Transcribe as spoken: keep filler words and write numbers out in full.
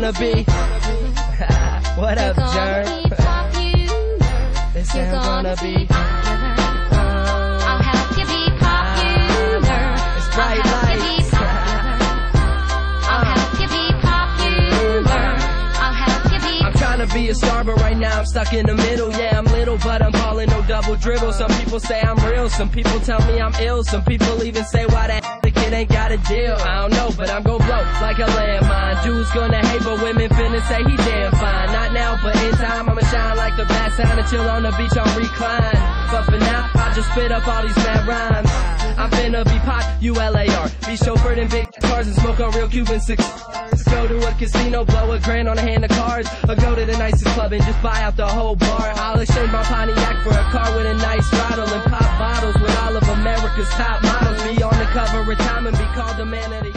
gonna be. What up, Jerk? They say I'm gonna be. I'll help you be popular. It's bright lights. I'll help you be popular. I'll help you be. I'm trying to be a star, but right now I'm stuck in the middle. Yeah, I'm little, but I'm balling, no double dribble. Some people say I'm real, some people tell me I'm ill. Some people even say why that the kid ain't got a deal. I don't know, but I'm gon' blow like a landmine. Dudes gonna hate, but women finna say he damn fine. Not now, but in time I'ma shine like the bad sign and chill on the beach on recline. But for now, I just spit up all these mad rhymes. I'm finna be pop, U L A R. Be chauffeured in big cars and smoke on real Cuban cigars. Go to a casino, blow a grand on a hand of cards. Or go to the nicest club and just buy out the whole bar. I'll exchange my Pontiac for a car with a nice throttle and pop bottles with all of America's top models. Be on the cover of Time and be called the man of the